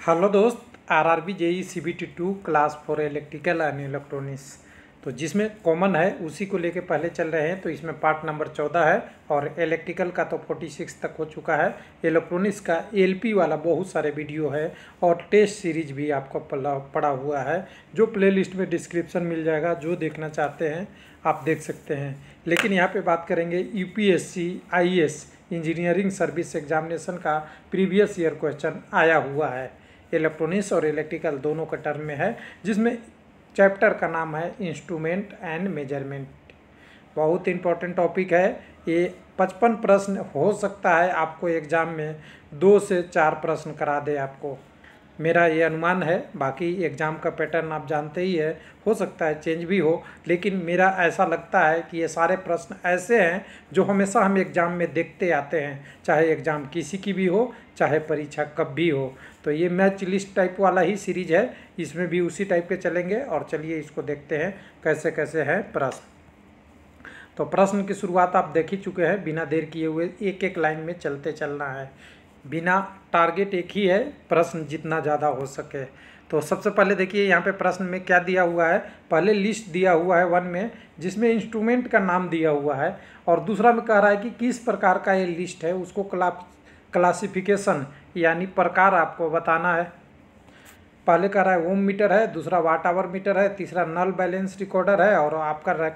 Hello दोस्त, RRB JE CBT 2 class 4 electrical and electronics तो जिसमें कॉमन है उसी को लेके पहले चल रहे हैं। तो इसमें पार्ट नंबर 14 है और इलेक्ट्रिकल का तो 46 तक हो चुका है। इलेक्ट्रॉनिक्स का एलपी वाला बहुत सारे वीडियो है और टेस्ट सीरीज भी आपको पड़ा हुआ है, जो प्लेलिस्ट में डिस्क्रिप्शन मिल जाएगा। जो देखना चाहते हैं आप देख सकते हैं। लेकिन यहाँ पे बात करेंगे UPSC IAS engineering service examination का प्रीवियस ईयर क्वेश्चन आया हुआ है। इलेक्ट्रॉनिक्स और इलेक्ट्रिकल दोनों का टर्म में है, जिसमें चैप्टर का नाम है इंस्ट्रूमेंट एंड मेजरमेंट। बहुत इंपॉर्टेंट टॉपिक है ये। 55 प्रश्न हो सकता है आपको एग्ज़ाम में 2 से 4 प्रश्न करा दे आपको, मेरा ये अनुमान है। बाकी एग्ज़ाम का पैटर्न आप जानते ही है, हो सकता है चेंज भी हो, लेकिन मेरा ऐसा लगता है कि ये सारे प्रश्न ऐसे हैं जो हमेशा हम एग्ज़ाम में देखते आते हैं, चाहे एग्ज़ाम किसी की भी हो, चाहे परीक्षा कब भी हो। तो ये मैच लिस्ट टाइप वाला ही सीरीज है, इसमें भी उसी टाइप के चलेंगे। और चलिए इसको देखते हैं कैसे कैसे हैं प्रश्न। तो प्रश्न की शुरुआत आप देख ही चुके हैं। बिना देर किए हुए एक एक लाइन में चलते चलना है, बिना टारगेट एक ही है, प्रश्न जितना ज़्यादा हो सके। तो सबसे पहले देखिए यहाँ पे प्रश्न में क्या दिया हुआ है। पहले लिस्ट दिया हुआ है 1 में, जिसमें इंस्ट्रूमेंट का नाम दिया हुआ है, और दूसरा में कह रहा है कि किस प्रकार का ये लिस्ट है, उसको क्लासिफिकेशन यानी प्रकार आपको बताना है। पहले कह रहा है ओम मीटर है, दूसरा वाट आवर मीटर है, तीसरा नल बैलेंस रिकॉर्डर है, और आपका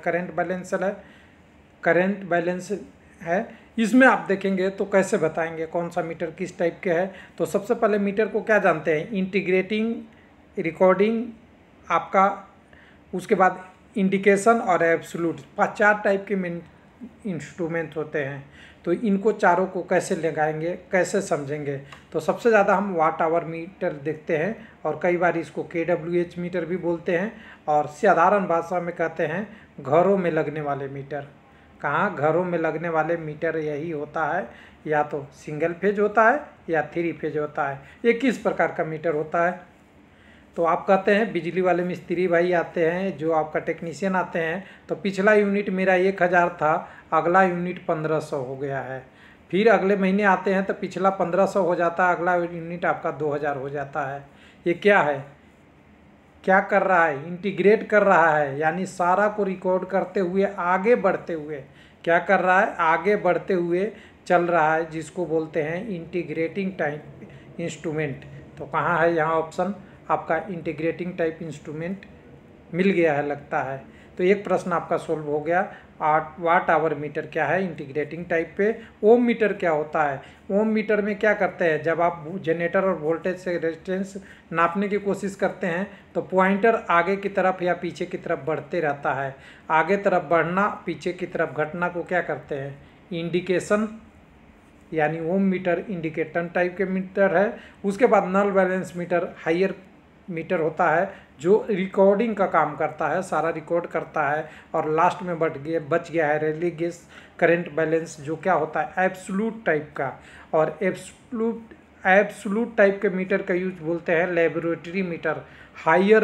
करंट बैलेंस है। इसमें आप देखेंगे तो कैसे बताएंगे कौन सा मीटर किस टाइप के है। तो सबसे पहले मीटर को क्या जानते हैं, इंटीग्रेटिंग, रिकॉर्डिंग आपका, उसके बाद इंडिकेशन और एब्सोल्यूट, 4 टाइप के इंस्ट्रूमेंट होते हैं। तो इनको चारों को कैसे लगाएंगे, कैसे समझेंगे। तो सबसे ज़्यादा हम वाट आवर मीटर देखते हैं, और कई बार इसको KWH मीटर भी बोलते हैं, और साधारण भाषा में कहते हैं घरों में लगने वाले मीटर। कहाँ घरों में लगने वाले मीटर यही होता है, या तो सिंगल फेज होता है या 3 फेज होता है। ये किस प्रकार का मीटर होता है। तो आप कहते हैं बिजली वाले मिस्त्री भाई आते हैं, जो आपका टेक्नीशियन आते हैं, तो पिछला यूनिट मेरा 1000 था, अगला यूनिट 1500 हो गया है। फिर अगले महीने आते हैं तो पिछला 1500 हो जाता है, अगला यूनिट आपका 2000 हो जाता है। ये क्या है, क्या कर रहा है, इंटीग्रेट कर रहा है, यानी सारा को रिकॉर्ड करते हुए आगे बढ़ते हुए क्या कर रहा है, आगे बढ़ते हुए चल रहा है, जिसको बोलते हैं इंटीग्रेटिंग टाइप इंस्ट्रूमेंट। तो कहाँ है यहाँ ऑप्शन आपका, इंटीग्रेटिंग टाइप इंस्ट्रूमेंट मिल गया है लगता है। तो एक प्रश्न आपका सोल्व हो गया। वाट आवर मीटर क्या है इंटीग्रेटिंग टाइप पे। ओम मीटर क्या होता है, ओम मीटर में क्या करते हैं, जब आप जनरेटर और वोल्टेज से रेजिस्टेंस नापने की कोशिश करते हैं तो पॉइंटर आगे की तरफ या पीछे की तरफ बढ़ते रहता है। आगे तरफ बढ़ना, पीछे की तरफ घटना को क्या करते हैं, इंडिकेशन, यानी ओम मीटर इंडिकेटर टाइप के मीटर है। उसके बाद null balance meter higher meter होता है, जो रिकॉर्डिंग का काम करता है, सारा रिकॉर्ड करता है। और लास्ट में बच गया है रेली गेज करंट बैलेंस, जो क्या होता है एब्सोल्यूट टाइप का। और एब्सोल्यूट टाइप के मीटर का यूज बोलते हैं laboratory meter. Higher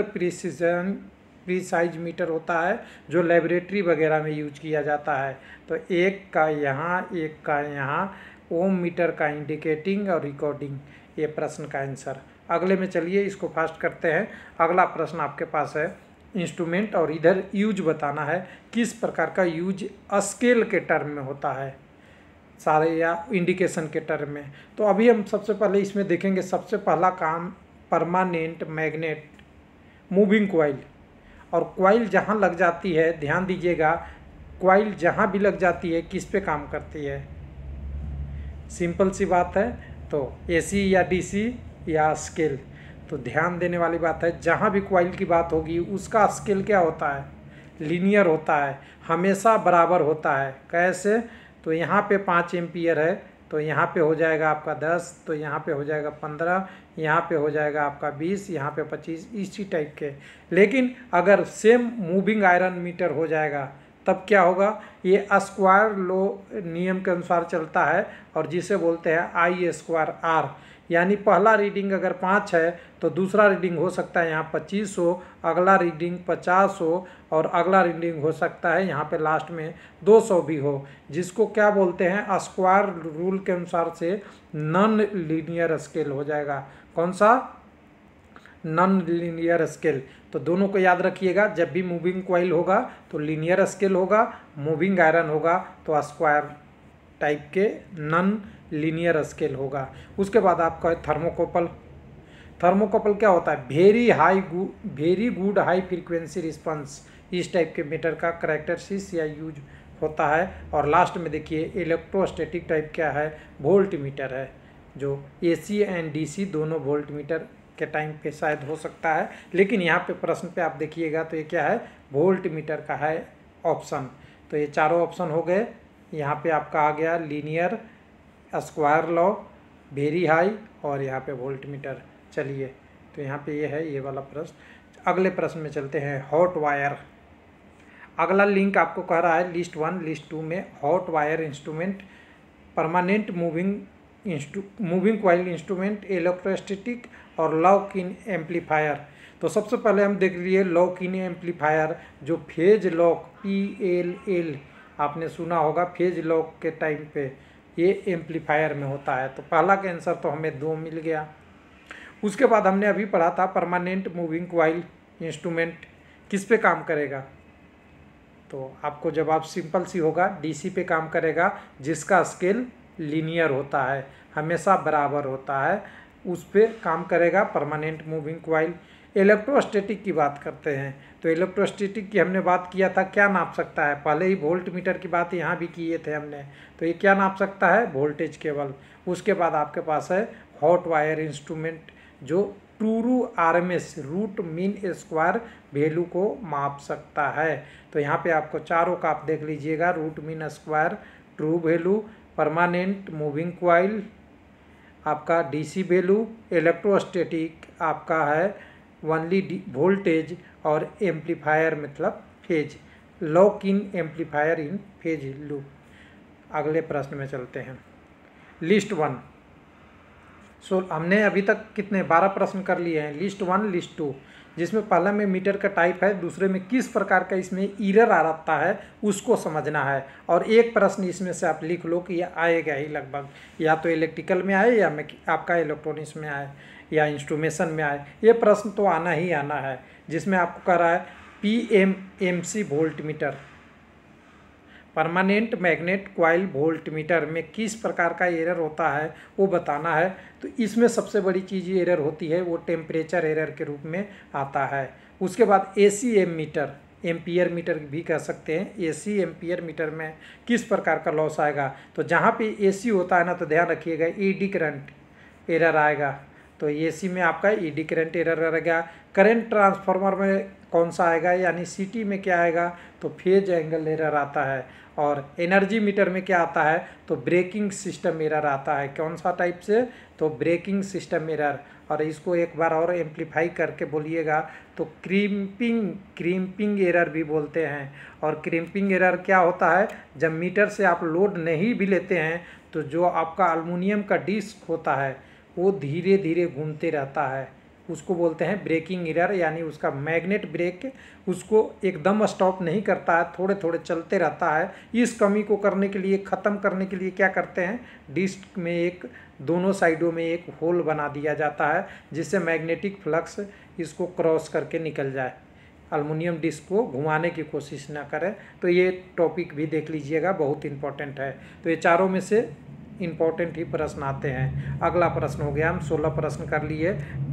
precise meter होता है, जो लेबोरेटरी वगैरह में यूज किया जाता है। तो एक का यहाँ, एक का यहाँ, ओम मीटर का इंडिकेटिंग और रिकॉर्डिंग, ये प्रश्न का आंसर। अगले में चलिए इसको फास्ट करते हैं। अगला प्रश्न आपके पास है इंस्ट्रूमेंट, और इधर यूज बताना है किस प्रकार का यूज स्केल के टर्म में होता है सारे, या इंडिकेशन के टर्म में। तो अभी हम सबसे पहले इसमें देखेंगे, सबसे पहला काम परमानेंट मैग्नेट मूविंग कॉइल। और कॉइल जहाँ लग जाती है, ध्यान दीजिएगा, कॉइल जहाँ भी लग जाती है किस पे काम करती है, सिंपल सी बात है। तो AC या DC या स्केल। तो ध्यान देने वाली बात है, जहाँ भी कॉइल की बात होगी उसका स्केल क्या होता है, लीनियर होता है, हमेशा बराबर होता है। कैसे, तो यहाँ पे 5 एम्पियर है तो यहाँ पे हो जाएगा आपका 10, तो यहाँ पे हो जाएगा 15, यहाँ पे हो जाएगा आपका 20, यहाँ पे 25, इसी टाइप के। लेकिन अगर सेम मूविंग आयरन मीटर हो जाएगा तब क्या होगा, ये स्क्वायर लो नियम के अनुसार चलता है, और जिसे बोलते हैं I²R। यानी पहला रीडिंग अगर 5 है तो दूसरा रीडिंग हो सकता है यहाँ 25 हो, अगला रीडिंग 50 हो, और अगला रीडिंग हो सकता है यहाँ पे लास्ट में 200 भी हो, जिसको क्या बोलते हैं स्क्वायर रूल के अनुसार से नॉन लीनियर स्केल हो जाएगा। कौन सा, नॉन लीनियर स्केल। तो दोनों को याद रखिएगा, जब भी मूविंग कॉइल होगा तो लीनियर स्केल होगा, मूविंग आयरन होगा तो स्क्वायर टाइप के नॉन लीनियर स्केल होगा। उसके बाद आपका थर्मोकपल। थर्मोकपल क्या होता है? Very good high frequency response, इस टाइप के मीटर का करेक्टरिस्टिक्स या यूज होता है। और लास्ट में देखिए इलेक्ट्रोस्टैटिक टाइप क्या है? वोल्ट मीटर है, जो AC एंड DC दोनों वोल्ट मीटर के टाइम पे शायद हो सकता है, लेकिन यहाँ पे प्रश्न पे आप देखिएगा तो ये क्या है? वोल्ट मीटर का है ऑप्शन। तो ये चारों ऑप्शन हो गए। यहाँ पे आपका आ गया linear, square law, very high और यहाँ पे वोल्ट मीटर। चलिए, तो यहाँ पे ये है ये वाला प्रश्न। अगले प्रश्न में चलते हैं, हॉट वायर। अगला लिंक आपको कह रहा है लिस्ट 1 लिस्ट 2 में hot wire instrument, permanent moving coil instrument, electrostatic और लॉक इन एम्पलीफायर। तो सबसे पहले हम देख लिए लॉक इन एम्पलीफायर, जो फेज लॉक PLL आपने सुना होगा, फेज लॉक के टाइम पे ये एम्पलीफायर में होता है। तो पहला का आंसर तो हमें 2 मिल गया। उसके बाद हमने अभी पढ़ा था परमानेंट मूविंग कॉइल इंस्ट्रूमेंट किस पे काम करेगा? तो आपको जवाब सिंपल सी होगा, DC पे काम करेगा, जिसका स्केल लीनियर होता है, हमेशा बराबर होता है, उस पे काम करेगा परमानेंट मूविंग कॉइल। इलेक्ट्रोस्टैटिक की बात करते हैं, तो इलेक्ट्रोस्टैटिक की हमने बात किया था, क्या नाप सकता है? पहले ही वोल्ट मीटर की बात यहाँ भी किए थे हमने। तो ये क्या नाप सकता है? वोल्टेज केवल। उसके बाद आपके पास है हॉट वायर इंस्ट्रूमेंट, जो true RMS root mean square value को माप सकता है। तो यहाँ पे आपको चारों का आप देख लीजिएगा, root mean square, true value, permanent moving coil आपका DC वैल्यू, इलेक्ट्रोस्टैटिक आपका है ओनली वोल्टेज, और एम्पलीफायर मतलब phase, lock in amplifier in phase loop. अगले प्रश्न में चलते हैं, लिस्ट 1। हमने अभी तक कितने 12 प्रश्न कर लिए हैं, लिस्ट 1 लिस्ट 2, जिसमें पहला में मीटर का टाइप है, दूसरे में किस प्रकार का इसमें एरर आ रहा है उसको समझना है। और एक प्रश्न इसमें से आप लिख लो कि ये आएगा ही लगभग, या तो इलेक्ट्रिकल में आए या आपका इलेक्ट्रॉनिक्स में आए या इंस्ट्रूमेशन में आए, ये प्रश्न तो आना ही आना है। जिसमें आपको कह रहा है PMMC volt meter, permanent magnet coil volt meter में किस प्रकार का एरर होता है वो बताना है। तो इसमें सबसे बड़ी चीज़ ये एरर होती है, वो टेम्परेचर एरर के रूप में आता है। उसके बाद ACM मीटर, एम्पियर मीटर भी कह सकते हैं, AC एम्पियर मीटर में किस प्रकार का लॉस आएगा? तो जहाँ पे AC होता है ना, तो ध्यान रखिएगा ED करंट एरर आएगा। तो AC में आपका ED करंट एरर रहेगा। करंट ट्रांसफार्मर में कौन सा आएगा, यानी CT में क्या आएगा? तो फेज एंगल एरर आता है। और एनर्जी मीटर में क्या आता है? तो ब्रेकिंग सिस्टम एरर आता है। कौन सा टाइप से? तो ब्रेकिंग सिस्टम एरर। और इसको एक बार और एम्पलीफाई करके बोलिएगा तो क्रीम्पिंग एरर भी बोलते हैं। और क्रीम्पिंग एरर क्या होता है? जब मीटर से आप लोड नहीं भी लेते हैं तो जो आपका एल्युमिनियम का डिस्क होता है वो धीरे धीरे घूमते रहता है, उसको बोलते हैं ब्रेकिंग एरर, यानी उसका मैग्नेट ब्रेक उसको एकदम स्टॉप नहीं करता है, थोड़े थोड़े चलते रहता है। इस कमी को करने के लिए, ख़त्म करने के लिए क्या करते हैं? डिस्क में एक, दोनों साइडों में एक होल बना दिया जाता है, जिससे मैग्नेटिक फ्लक्स इसको क्रॉस करके निकल जाए, एल्युमिनियम डिस्क को घुमाने की कोशिश ना करें। तो ये टॉपिक भी देख लीजिएगा, बहुत इंपॉर्टेंट है। तो ये चारों में से इम्पॉर्टेंट ही प्रश्न आते हैं। अगला प्रश्न हो गया, हम 16 प्रश्न कर लिए,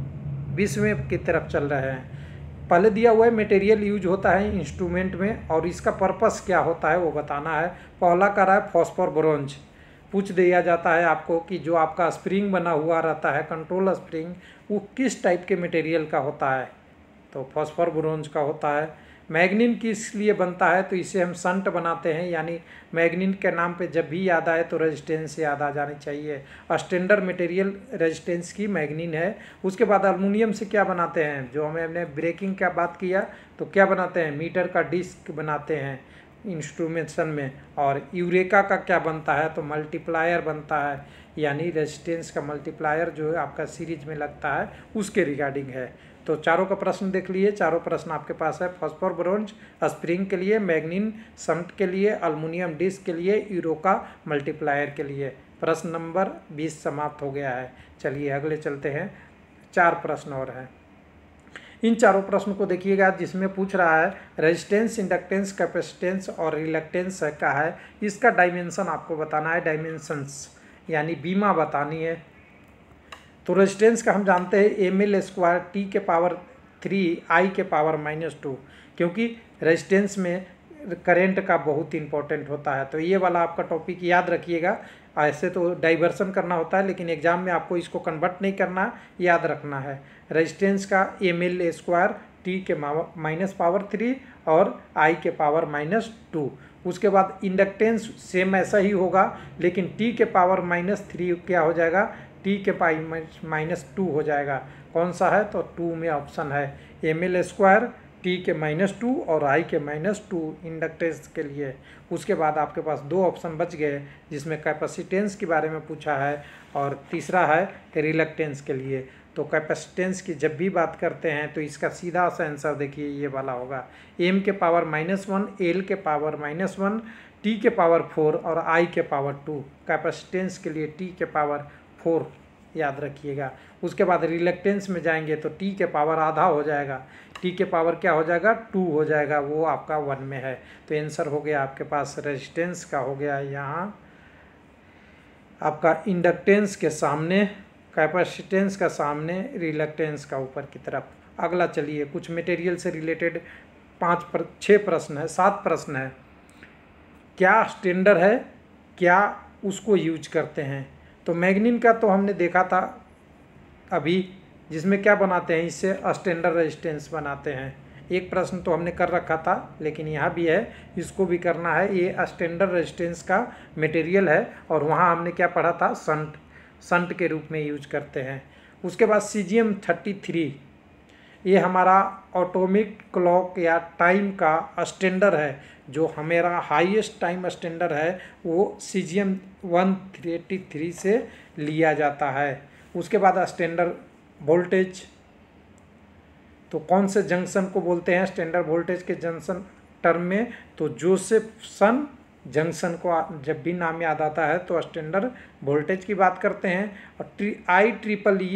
20वें की तरफ चल रहे हैं। पहले दिया हुआ है मटेरियल यूज होता है इंस्ट्रूमेंट में और इसका पर्पस क्या होता है वो बताना है। पहला कर रहा है फॉस्फोर ब्रोंज। पूछ दिया जाता है आपको कि जो आपका स्प्रिंग बना हुआ रहता है, कंट्रोल स्प्रिंग, वो किस टाइप के मटेरियल का होता है? तो फॉस्फोर ब्रोंज का होता है। मैग्नीन किस लिए बनता है? तो इसे हम संट बनाते हैं, यानी मैग्नीन के नाम पे जब भी याद आए तो रेजिस्टेंस याद आ जानी चाहिए। स्टैंडर्ड मटेरियल रेजिस्टेंस की मैग्नीन है। उसके बाद एल्युमिनियम से क्या बनाते हैं? जो हमने ब्रेकिंग का बात किया तो क्या बनाते हैं? मीटर का डिस्क बनाते हैं इंस्ट्रूमेंटेशन में। और यूरेका का क्या बनता है? तो मल्टीप्लायर बनता है, यानी रेजिस्टेंस का मल्टीप्लायर जो आपका सीरीज में लगता है उसके रिगार्डिंग है। तो चारों का प्रश्न देख लिए, चारों प्रश्न आपके पास है। फॉस्फोर ब्रोंज स्प्रिंग के लिए, मैग्नीन संट के लिए, एल्युमिनियम डिस्क के लिए, यूरेका मल्टीप्लायर के लिए। प्रश्न नंबर 20 समाप्त हो गया है। चलिए अगले चलते हैं, 4 प्रश्न और हैं। इन चारों प्रश्न को देखिएगा, जिसमें पूछ रहा है रेजिस्टेंस, इंडक्टेंस, कैपेसिटेंस और रिलक्टेंस का है, इसका डायमेंशन आपको बताना है, डायमेंशंस यानी बीमा बतानी है। तो रेजिस्टेंस का हम जानते हैं ml² T के पावर 3 I के पावर -2, क्योंकि रेजिस्टेंस में करंट का बहुत इंपॉर्टेंट होता है। तो ये वाला आपका टॉपिक याद रखिएगा। ऐसे तो डाइवर्सन करना होता है, लेकिन एग्जाम में आपको इसको कन्वर्ट नहीं करना, याद रखना है। रेजिस्टेंस का ml² T के -3 और I के पावर -2। उसके बाद इंडक्टेंस सेम ऐसा ही होगा, लेकिन T के पावर -3 क्या हो जाएगा, T के पावर -2 हो जाएगा। कौन सा है, तो 2 में ऑप्शन है, ml² T के -2 और I के -2 इंडक्टेंस के लिए। उसके बाद आपके पास 2 ऑप्शन बच गए, जिसमें कैपेसिटेंस के बारे में पूछा है और तीसरा है रिलक्टेंस के लिए। तो कैपेसिटेंस की जब भी बात करते हैं तो इसका सीधा सा आंसर देखिए ये वाला होगा, m के पावर -1, l के पावर -1, t के पावर 4 और I के पावर 2। कैपेसिटेंस के लिए t के पावर 4 याद रखिएगा। उसके बाद रिलक्टेंस में जाएंगे तो t के पावर आधा हो जाएगा, t के पावर क्या हो जाएगा, 2 हो जाएगा, वो आपका 1 में है। तो आंसर हो गया आपके पास रेजिस्टेंस का हो गया यहाँ आपका इंडक्टेंस के सामने, कैपेसिटेंस का सामने, रिलक्टेंस का ऊपर की तरफ। अगला चलिए, कुछ मटेरियल से रिलेटेड 6 प्रश्न है, 7 प्रश्न है। क्या स्टैंडर्ड है, क्या उसको यूज करते हैं। तो मैग्नीन का तो हमने देखा था अभी, जिसमें क्या बनाते हैं, इससे स्टैंडर्ड रेजिस्टेंस बनाते हैं। एक प्रश्न तो हमने कर रखा था, लेकिन यहाँ भी है, इसको भी करना है। ये स्टैंडर्ड रेजिस्टेंस का मटेरियल है और वहाँ हमने क्या पढ़ा था, संट के रूप में यूज करते हैं। उसके बाद सीजियम 33, ये हमारा ऑटोमिक क्लॉक या टाइम का स्टैंडर्ड है। जो हमारा हाईएस्ट टाइम स्टैंडर्ड है वो सीजियम 133 से लिया जाता है। उसके बाद स्टैंडर्ड वोल्टेज, तो कौन से जंक्शन को बोलते हैं स्टैंडर्ड वोल्टेज के जंक्शन टर्म में, तो जोसेफसन जंक्शन को जब भी नाम याद आता है तो स्टैंडर्ड वोल्टेज की बात करते हैं। और IEEE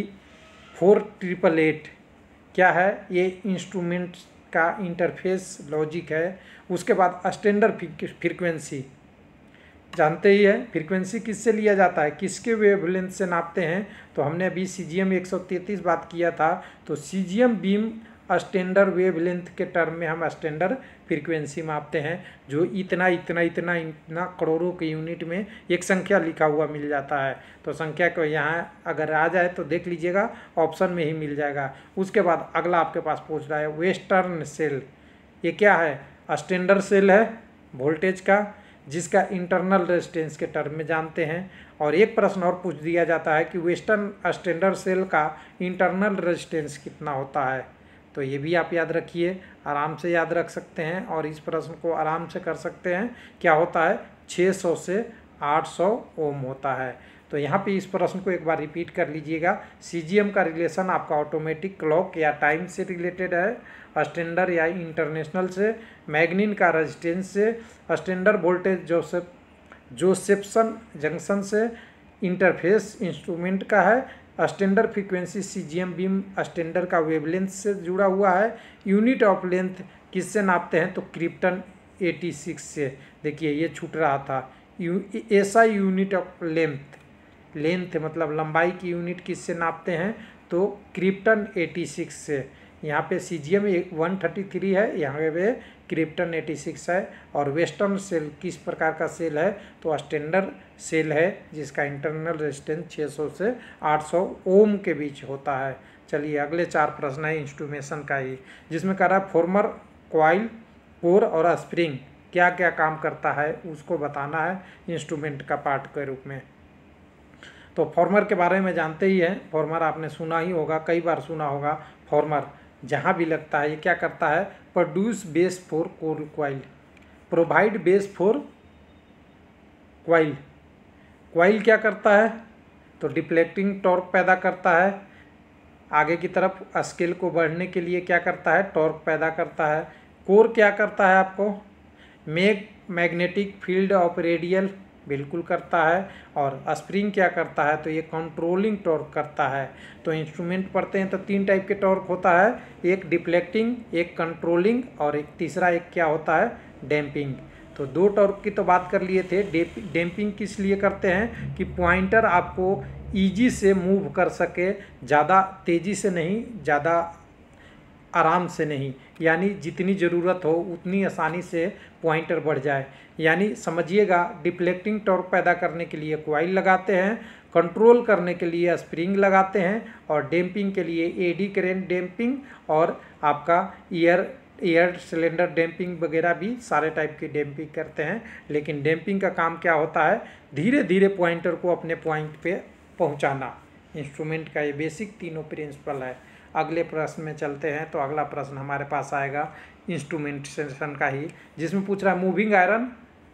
4888 क्या है, ये इंस्ट्रूमेंट का इंटरफेस लॉजिक है। उसके बाद स्टैंडर्ड फ्रीक्वेंसी जानते ही है, फ्रीक्वेंसी किससे लिया जाता है, किसके वेवलेंथ से नापते हैं। तो हमने अभी सीजियम 133 बात किया था, तो सीजियम बीम स्टैंडर्ड वेवलेंथ के टर्म में हम स्टैंडर्ड फ्रीक्वेंसी मापते हैं, जो इतना इतना इतना इतना करोड़ों के यूनिट में एक संख्या लिखा हुआ मिल जाता है। तो संख्या को यहाँ अगर आ जाए तो देख लीजिएगा, ऑप्शन में ही मिल जाएगा। उसके बाद अगला आपके पास पूछ रहा है वेस्टर्न सेल, ये क्या है, स्टैंडर्ड सेल है वोल्टेज का, जिसका इंटरनल रेजिस्टेंस के टर्म में जानते हैं। और एक प्रश्न और पूछ दिया जाता है कि वेस्टर्न स्टैंडर्ड सेल का इंटरनल रेजिस्टेंस कितना होता है। तो ये भी आप याद रखिए, आराम से याद रख सकते हैं और इस प्रश्न को आराम से कर सकते हैं। क्या होता है, 600 से 800 ओम होता है। तो यहाँ पे इस प्रश्न को एक बार रिपीट कर लीजिएगा। सीजीएम का रिलेशन आपका ऑटोमेटिक क्लॉक या टाइम से रिलेटेड है, स्टैंडर्ड या इंटरनेशनल से, मैग्नीन का रेजिस्टेंस से, स्टैंडर्ड वोल्टेज जोसेफसन जंक्शन से, इंटरफेस इंस्ट्रूमेंट का है, standard frequency CGM beam standard का वेवलेंथ से जुड़ा हुआ है। यूनिट ऑफ लेंथ किससे नापते हैं, तो क्रिप्टन 86 से। देखिए ये छूट रहा था, ऐसा यूनिट ऑफ लेंथ मतलब लंबाई की यूनिट किससे नापते हैं, तो क्रिप्टन 86 से। यहाँ पे सीजीएम 133 है, यहाँ पे क्रिप्टन 86 है। और वेस्टर्न सेल किस प्रकार का सेल है, तो स्टैंडर्ड सेल है, जिसका इंटरनल रेजिस्टेंस 600 से 800 ओम के बीच होता है। चलिए अगले 4 प्रश्न है इंस्ट्रूमेशन का ही, जिसमें कह रहा है फॉर्मर, कॉइल, कोर और स्प्रिंग क्या क्या काम करता है उसको बताना है इंस्ट्रूमेंट का पार्ट के रूप में। तो फॉर्मर के बारे में जानते ही हैं, फॉर्मर आपने सुना ही होगा, कई बार सुना होगा। फॉर्मर जहाँ भी लगता है ये क्या करता है, produce base for coil, provide base for coil. Coil क्या करता है, तो डिफ्लेक्टिंग टॉर्क पैदा करता है, आगे की तरफ स्केल को बढ़ने के लिए क्या करता है, टॉर्क पैदा करता है। कोर क्या करता है आपको, मैग्नेटिक फील्ड ऑफ रेडियल बिल्कुल करता है। और स्प्रिंग क्या करता है, तो ये कंट्रोलिंग टॉर्क करता है। तो इंस्ट्रूमेंट पढ़ते हैं तो 3 टाइप के टॉर्क होता है, एक डिफ्लेक्टिंग, एक कंट्रोलिंग और एक तीसरा एक क्या होता है, डैम्पिंग। तो 2 टॉर्क की तो बात कर लिए थे। डैम्पिंग किस लिए करते हैं कि पॉइंटर आपको ईजी से मूव कर सके, ज़्यादा तेज़ी से नहीं, ज़्यादा आराम से नहीं, यानी जितनी ज़रूरत हो उतनी आसानी से पॉइंटर बढ़ जाए। यानी समझिएगा, डिफ्लेक्टिंग टॉर्क पैदा करने के लिए कॉइल लगाते हैं, कंट्रोल करने के लिए स्प्रिंग लगाते हैं और डैम्पिंग के लिए एडी करेंट डैम्पिंग और आपका एयर सिलेंडर डैम्पिंग वगैरह भी सारे टाइप की डैम्पिंग करते हैं। लेकिन डैम्पिंग का काम क्या होता है, धीरे धीरे पॉइंटर को अपने पॉइंट पे पहुंचाना। इंस्ट्रूमेंट का ये बेसिक तीनों प्रिंसिपल है। अगले प्रश्न में चलते हैं। तो अगला प्रश्न हमारे पास आएगा इंस्ट्रूमेंटेशन का ही, जिसमें पूछ रहा है मूविंग आयरन,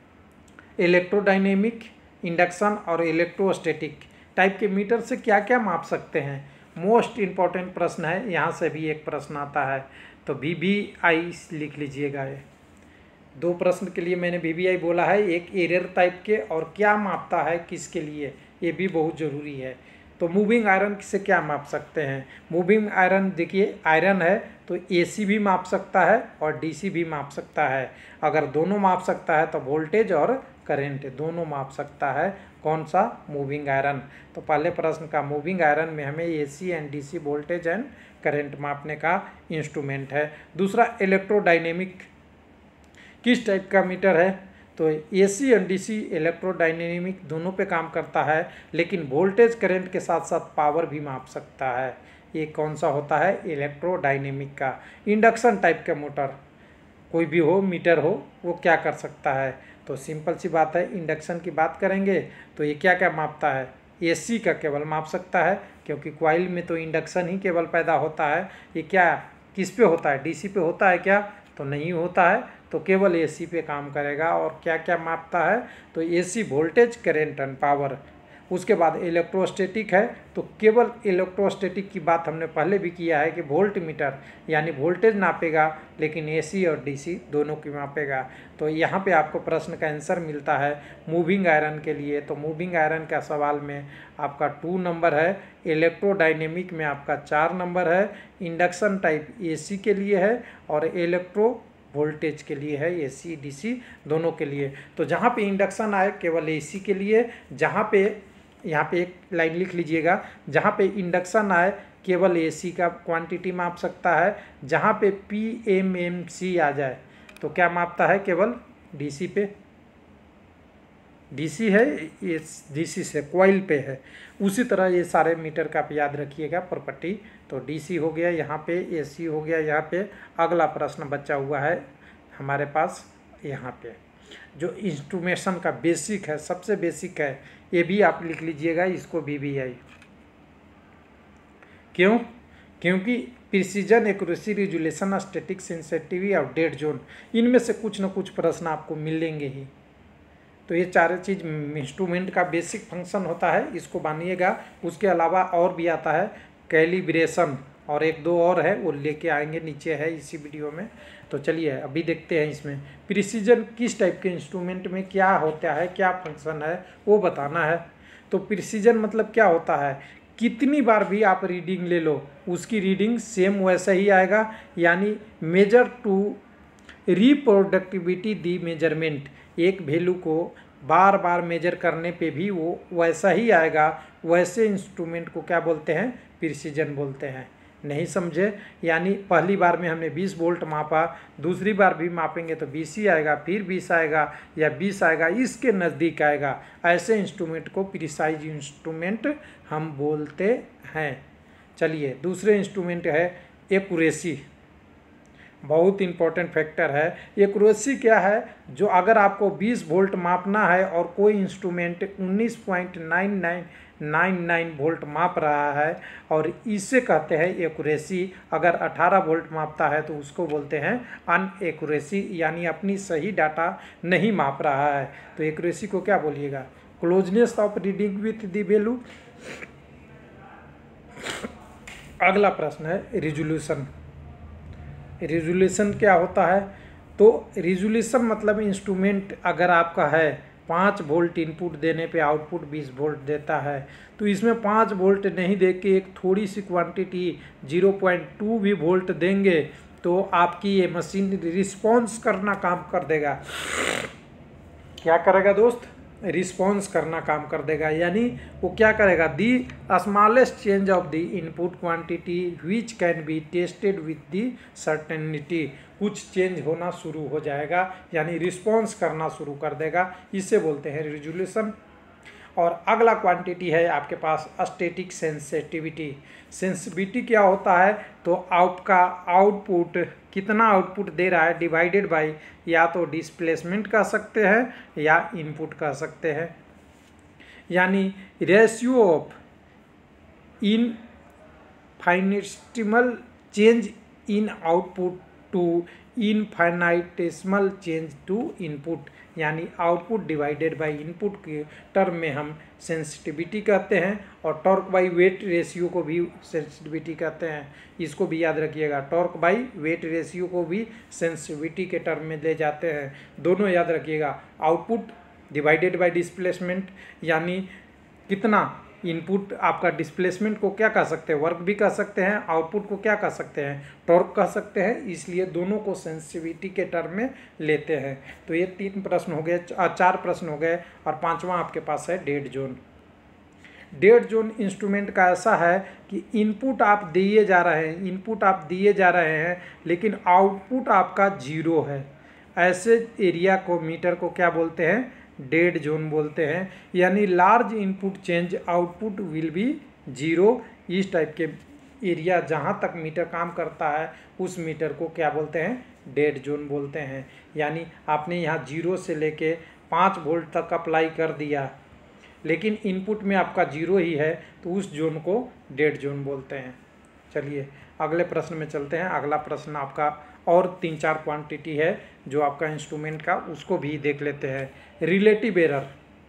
इलेक्ट्रोडायनेमिक, इंडक्शन और इलेक्ट्रोस्टैटिक टाइप के मीटर से क्या क्या माप सकते हैं। मोस्ट इम्पॉर्टेंट प्रश्न है, यहाँ से भी एक प्रश्न आता है। तो VVI लिख लीजिएगा। ये 2 प्रश्न के लिए मैंने VVI बोला है, एक एरर टाइप के और क्या मापता है किसके लिए, ये भी बहुत ज़रूरी है। तो मूविंग आयरन से क्या माप सकते हैं। मूविंग आयरन देखिए, आयरन है तो AC भी माप सकता है और DC भी माप सकता है। अगर दोनों माप सकता है तो वोल्टेज और करंट दोनों माप सकता है। कौन सा, मूविंग आयरन। तो पहले प्रश्न का मूविंग आयरन में हमें AC and DC voltage and current मापने का इंस्ट्रूमेंट है। दूसरा इलेक्ट्रोडायनेमिक, किस टाइप का मीटर है, तो AC और DC इलेक्ट्रोडायनेमिक दोनों पे काम करता है, लेकिन वोल्टेज करंट के साथ साथ पावर भी माप सकता है। ये कौन सा होता है, इलेक्ट्रोडायनेमिक का। इंडक्शन टाइप का मोटर कोई भी हो, मीटर हो, वो क्या कर सकता है, तो सिंपल सी बात है, इंडक्शन की बात करेंगे तो ये क्या क्या मापता है, AC का केवल माप सकता है, क्योंकि कॉइल में तो इंडक्शन ही केवल पैदा होता है। ये क्या किस पे होता है, DC पे होता है क्या, तो नहीं होता है, तो केवल AC पे काम करेगा। और क्या क्या मापता है, तो AC voltage, current and power. उसके बाद इलेक्ट्रोस्टैटिक है, तो केवल इलेक्ट्रोस्टैटिक की बात हमने पहले भी किया है कि वोल्ट मीटर यानी वोल्टेज नापेगा, लेकिन AC और DC दोनों की मापेगा। तो यहाँ पे आपको प्रश्न का आंसर मिलता है मूविंग आयरन के लिए। तो मूविंग आयरन का सवाल में आपका 2 नंबर है, इलेक्ट्रोडायनेमिक में आपका 4 नंबर है, इंडक्शन टाइप AC के लिए है और इलेक्ट्रो वोल्टेज के लिए है, AC DC दोनों के लिए। तो जहाँ पे इंडक्शन आए केवल AC के लिए, जहाँ पे यहाँ पे एक लाइन लिख लीजिएगा, जहाँ पे इंडक्शन आए केवल AC का क्वांटिटी माप सकता है, जहाँ पे PMMC आ जाए तो क्या मापता है, केवल DC पे। DC है, ये DC से कॉइल पे है। उसी तरह ये सारे मीटर का आप याद रखिएगा प्रॉपर्टी। तो DC हो गया, यहाँ पे AC हो गया, यहाँ पे अगला प्रश्न बचा हुआ है हमारे पास। यहाँ पे जो इंस्ट्रूमेशन का बेसिक है, सबसे बेसिक है, ये भी आप लिख लीजिएगा, इसको VVI। क्यों, क्योंकि precision, accuracy, resolution, static sensitivity और डेड जोन, इनमें से कुछ न कुछ प्रश्न आपको मिलेंगे ही। तो ये 4 चीज़ इंस्ट्रूमेंट का बेसिक फंक्शन होता है, इसको मानिएगा। उसके अलावा और भी आता है कैलिब्रेशन, और 1-2 और है, वो लेके आएंगे, नीचे है इसी वीडियो में। तो चलिए अभी देखते हैं इसमें प्रिसीजन किस टाइप के इंस्ट्रूमेंट में क्या होता है, क्या फंक्शन है, वो बताना है। तो प्रिसीजन मतलब क्या होता है, कितनी बार भी आप रीडिंग ले लो उसकी रीडिंग सेम वैसा ही आएगा, यानी measure to reproductivity the measurement, एक वैल्यू को बार बार मेजर करने पे भी वो वैसा ही आएगा, वैसे इंस्ट्रूमेंट को क्या बोलते हैं, प्रिसीजन बोलते हैं। नहीं समझे, यानी पहली बार में हमने 20 वोल्ट मापा, दूसरी बार भी मापेंगे तो 20 ही आएगा, फिर 20 आएगा या 20 आएगा, इसके नज़दीक आएगा। ऐसे इंस्ट्रूमेंट को प्रिसाइज इंस्ट्रूमेंट हम बोलते हैं। चलिए दूसरे इंस्ट्रूमेंट है एक्यूरेसी, बहुत इंपॉर्टेंट फैक्टर है। एक्यूरेसी क्या है, जो अगर आपको 20 वोल्ट मापना है और कोई इंस्ट्रूमेंट 19.9999 वोल्ट माप रहा है, और इसे कहते हैं एक्यूरेसी। अगर 18 वोल्ट मापता है तो उसको बोलते हैं अनएक्यूरेसी, यानी अपनी सही डाटा नहीं माप रहा है। तो एक्यूरेसी को क्या बोलिएगा, closeness of reading with the value. अगला प्रश्न है रिजोल्यूशन। रिजोल्यूशन क्या होता है, तो रिजोल्यूशन मतलब इंस्ट्रूमेंट अगर आपका है 5 वोल्ट इनपुट देने पे आउटपुट 20 वोल्ट देता है। तो इसमें 5 वोल्ट नहीं दे के एक थोड़ी सी क्वांटिटी 0.2 भी वोल्ट देंगे तो आपकी ये मशीन रिस्पॉन्स करना काम कर देगा। क्या करेगा दोस्त? रिस्पॉन्स करना काम कर देगा। यानी वो क्या करेगा? The smallest change of the input quantity which can be tested with the certainty, कुछ चेंज होना शुरू हो जाएगा, यानी रिस्पॉन्स करना शुरू कर देगा। इसे बोलते हैं रिजोल्यूशन। और अगला क्वांटिटी है आपके पास स्टैटिक सेंसिटिविटी। सेंसिटिविटी क्या होता है? तो आपका आउटपुट कितना आउटपुट दे रहा है डिवाइडेड बाय या तो डिस्प्लेसमेंट कह सकते हैं या इनपुट कह सकते हैं, यानी ratio of infinitesimal change in output to infinitesimal change to input, यानी आउटपुट डिवाइडेड बाय इनपुट के टर्म में हम सेंसिटिविटी कहते हैं। और टॉर्क बाई वेट रेशियो को भी सेंसिटिविटी कहते हैं, इसको भी याद रखिएगा। टॉर्क बाई वेट रेशियो को भी सेंसिटिविटी के टर्म में ले जाते हैं, दोनों याद रखिएगा। आउटपुट डिवाइडेड बाय डिस्प्लेसमेंट, यानी कितना इनपुट आपका, डिस्प्लेसमेंट को क्या कह सकते हैं? वर्क भी कह सकते हैं, आउटपुट को क्या कह सकते हैं? टॉर्क कह सकते हैं। इसलिए दोनों को सेंसिटिविटी के टर्म में लेते हैं। तो ये 3 प्रश्न हो गए, 4 प्रश्न हो गए। और 5वां आपके पास है dead zone. Dead zone instrument का ऐसा है कि इनपुट आप दिए जा रहे हैं लेकिन आउटपुट आपका 0 है। ऐसे एरिया को, मीटर को क्या बोलते हैं? डेड जोन बोलते हैं। यानी large input change output will be 0। इस टाइप के एरिया जहाँ तक मीटर काम करता है उस मीटर को क्या बोलते हैं? डेड जोन बोलते हैं। यानी आपने यहाँ 0 से लेके 5 वोल्ट तक अप्लाई कर दिया लेकिन इनपुट में आपका 0 ही है, तो उस जोन को डेड जोन बोलते हैं। चलिए अगले प्रश्न में चलते हैं। अगला प्रश्न आपका और 3-4 क्वांटिटी है जो आपका इंस्ट्रूमेंट का, उसको भी देख लेते हैं। रिलेटिव एरर,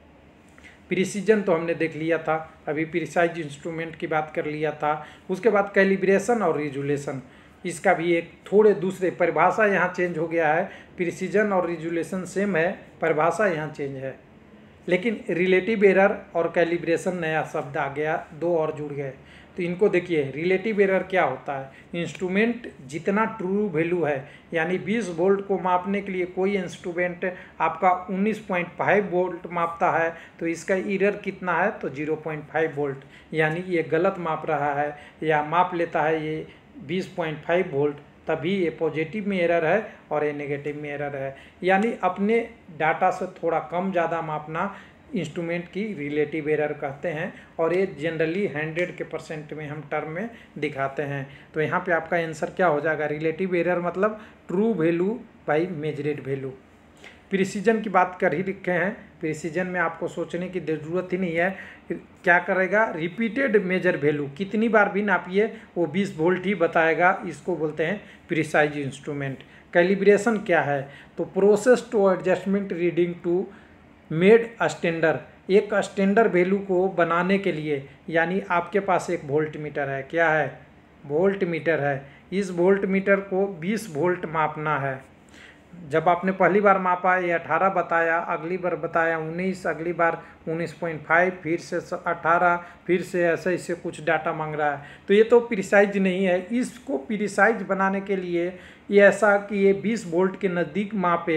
प्रिसीजन तो हमने देख लिया था, अभी प्रिसाइज इंस्ट्रूमेंट की बात कर लिया था। उसके बाद कैलिब्रेशन और रिजोल्यूशन, इसका भी एक थोड़े दूसरे परिभाषा यहाँ चेंज हो गया है। प्रिसीजन और रिजोल्यूशन सेम है, परिभाषा यहाँ चेंज है, लेकिन रिलेटिव एरर और कैलिब्रेशन नया शब्द आ गया, 2 और जुड़ गए। तो इनको देखिए, रिलेटिव एरर क्या होता है? इंस्ट्रूमेंट जितना ट्रू वैल्यू है, यानी 20 वोल्ट को मापने के लिए कोई इंस्ट्रूमेंट आपका 19.5 वोल्ट मापता है तो इसका एरर कितना है? तो 0.5 वोल्ट, यानी ये गलत माप रहा है या माप लेता है ये 20.5 वोल्ट, तभी ये पॉजिटिव में एरर है और ये नेगेटिव में एरर है। यानी अपने डाटा से थोड़ा कम ज़्यादा मापना इंस्ट्रूमेंट की रिलेटिव एरर कहते हैं। और ये जनरली 100% में हम टर्म में दिखाते हैं। तो यहाँ पे आपका आंसर क्या हो जाएगा? रिलेटिव एरर मतलब true value by measured value. Precision की बात कर ही रखे हैं, प्रिसीजन में आपको सोचने की ज़रूरत ही नहीं है। क्या करेगा? रिपीटेड मेजर वैल्यू, कितनी बार भी नापिए वो 20 वोल्ट ही बताएगा, इसको बोलते हैं प्रिसाइज इंस्ट्रूमेंट। कैलिब्रेशन क्या है? तो process to adjustment reading to made standard, एक स्टैंडर्ड वैल्यू को बनाने के लिए, यानी आपके पास एक वोल्ट मीटर है, क्या है? वोल्ट मीटर है। इस वोल्ट मीटर को 20 वोल्ट मापना है। जब आपने पहली बार मापा ये 18 बताया, अगली बार बताया 19, अगली बार 19.5, फिर से 18, फिर से ऐसे इससे कुछ डाटा मांग रहा है। तो ये तो प्रिसाइज नहीं है। इसको प्रिसाइज बनाने के लिए ये ऐसा कि ये 20 वोल्ट के नज़दीक मापे,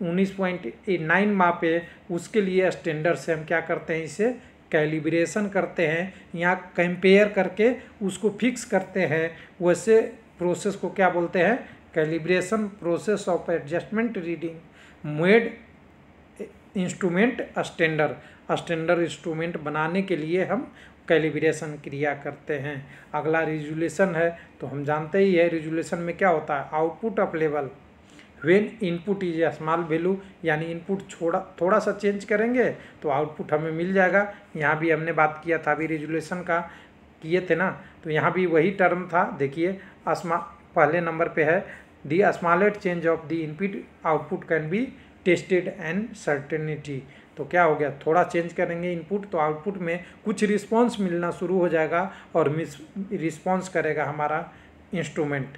19.9 मापे, उसके लिए स्टैंडर्ड से हम क्या करते हैं? इसे कैलिब्रेशन करते हैं, यहाँ कंपेयर करके उसको फिक्स करते हैं। वैसे प्रोसेस को क्या बोलते हैं? Calibration process of adjustment reading made instrument standard instrument बनाने के लिए हम कैलिब्रेशन क्रिया करते हैं। अगला रिजोल्यूशन है, तो हम जानते ही है रिजोल्यूशन में क्या होता है? Output of level when input is a small value, यानी इनपुट थोड़ा सा चेंज करेंगे तो आउटपुट हमें मिल जाएगा। यहाँ भी हमने बात किया था, अभी रिजोल्यूशन का किए थे ना, तो यहाँ भी वही टर्म था। देखिए पहले नंबर पे है the smallest change of the input output can be tested and certainty. तो क्या हो गया? थोड़ा चेंज करेंगे इनपुट तो आउटपुट में कुछ रिस्पॉन्स मिलना शुरू हो जाएगा और रिस्पॉन्स करेगा हमारा इंस्ट्रूमेंट।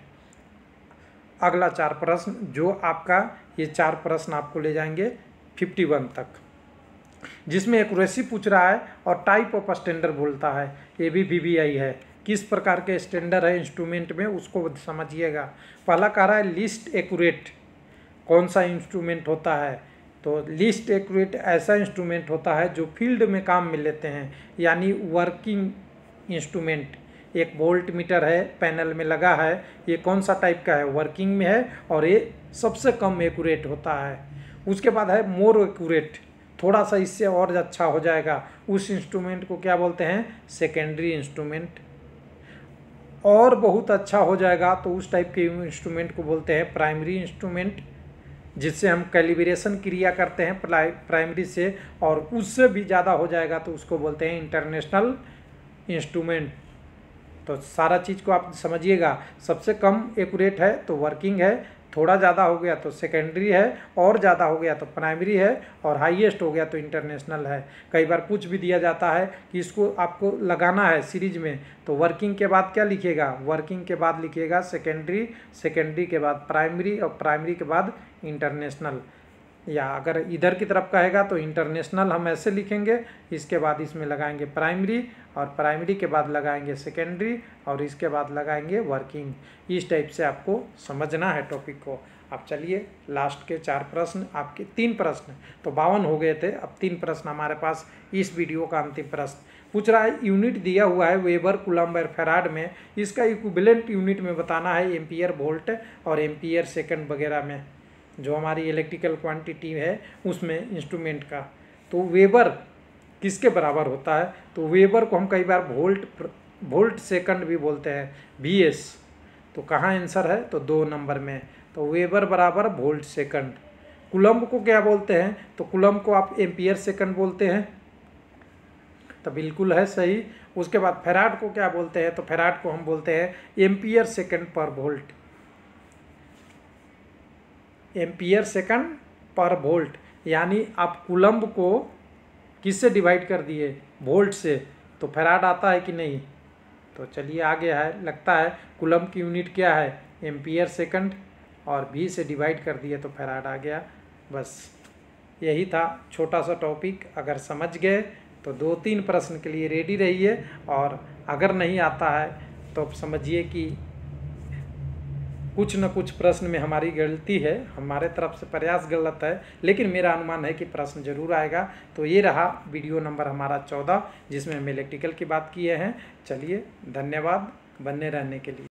अगला 4 प्रश्न, जो आपका ये 4 प्रश्न आपको ले जाएंगे 51 तक। जिसमें एक्यूरेसी पूछ रहा है और टाइप ऑफ स्टैंडर्ड बोलता है, ये भी VBI है। किस प्रकार के स्टैंडर्ड है इंस्ट्रूमेंट में उसको समझिएगा। पहला कह रहा है लीस्ट एक्यूरेट कौन सा इंस्ट्रूमेंट होता है, तो लीस्ट एक्यूरेट ऐसा इंस्ट्रूमेंट होता है जो फील्ड में काम में लेते हैं, यानी वर्किंग इंस्ट्रूमेंट। एक वोल्ट मीटर है पैनल में लगा है, ये कौन सा टाइप का है, वर्किंग में है और ये सबसे कम एक्यूरेट होता है। उसके बाद है मोर एक्यूरेट, थोड़ा सा इससे और अच्छा हो जाएगा, उस इंस्ट्रूमेंट को क्या बोलते हैं, सेकेंडरी इंस्ट्रूमेंट। और बहुत अच्छा हो जाएगा तो उस टाइप के इंस्ट्रूमेंट को बोलते हैं प्राइमरी इंस्ट्रूमेंट, जिससे हम कैलिब्रेशन क्रिया करते हैं प्राइमरी से, और उससे भी ज़्यादा हो जाएगा तो उसको बोलते हैं इंटरनेशनल इंस्ट्रूमेंट। तो सारा चीज़ को आप समझिएगा, सबसे कम एक्यूरेट है तो वर्किंग है, थोड़ा ज़्यादा हो गया तो सेकेंडरी है, और ज़्यादा हो गया तो प्राइमरी है, और हाईएस्ट हो गया तो इंटरनेशनल है। कई बार पूछ भी दिया जाता है कि इसको आपको लगाना है सीरीज में, तो वर्किंग के बाद क्या लिखिएगा, वर्किंग के बाद लिखिएगा सेकेंडरी, सेकेंडरी के बाद प्राइमरी, और प्राइमरी के बाद इंटरनेशनल। या अगर इधर की तरफ कहेगा तो इंटरनेशनल हम ऐसे लिखेंगे, इसके बाद इसमें लगाएंगे प्राइमरी, और प्राइमरी के बाद लगाएंगे सेकेंडरी, और इसके बाद लगाएंगे वर्किंग। इस टाइप से आपको समझना है टॉपिक को। अब चलिए लास्ट के 4 प्रश्न, आपके 3 प्रश्न तो 52 हो गए थे, अब 3 प्रश्न हमारे पास इस वीडियो का अंतिम प्रश्न। पूछ रहा है यूनिट दिया हुआ है वेबर, कूलम्ब और फैराड में, इसका इक्विवेलेंट यूनिट में बताना है एम्पियर वोल्ट और एम्पियर सेकंड वगैरह में, जो हमारी इलेक्ट्रिकल क्वांटिटी है उसमें इंस्ट्रूमेंट का। तो वेबर किसके बराबर होता है, तो वेबर को हम कई बार वोल्ट सेकंड भी बोलते हैं, VS। तो कहाँ आंसर है, तो 2 नंबर में, तो वेबर बराबर वोल्ट सेकंड। कूलम्ब को क्या बोलते हैं, तो कूलम्ब को आप एम्पियर सेकंड बोलते हैं, तो बिल्कुल है सही। उसके बाद फैराड को क्या बोलते हैं, तो फैराड को हम बोलते हैं एम्पियर सेकंड पर वोल्ट, एम्पियर सेकंड पर वोल्ट। यानी आप कूलम्ब को किससे डिवाइड कर दिए, वोल्ट से, तो फैराड आता है कि नहीं। तो चलिए आगे है, लगता है कूलम्ब की यूनिट क्या है, एम्पियर सेकंड, और V से डिवाइड कर दिए तो फैराड आ गया। बस यही था छोटा सा टॉपिक। अगर समझ गए तो 2-3 प्रश्न के लिए रेडी रहिए, और अगर नहीं आता है तो समझिए कि कुछ न कुछ प्रश्न में हमारी गलती है, हमारे तरफ से प्रयास गलत है, लेकिन मेरा अनुमान है कि प्रश्न जरूर आएगा। तो ये रहा वीडियो नंबर हमारा 14, जिसमें हम इलेक्ट्रिकल की बात किए हैं। चलिए धन्यवाद बने रहने के लिए।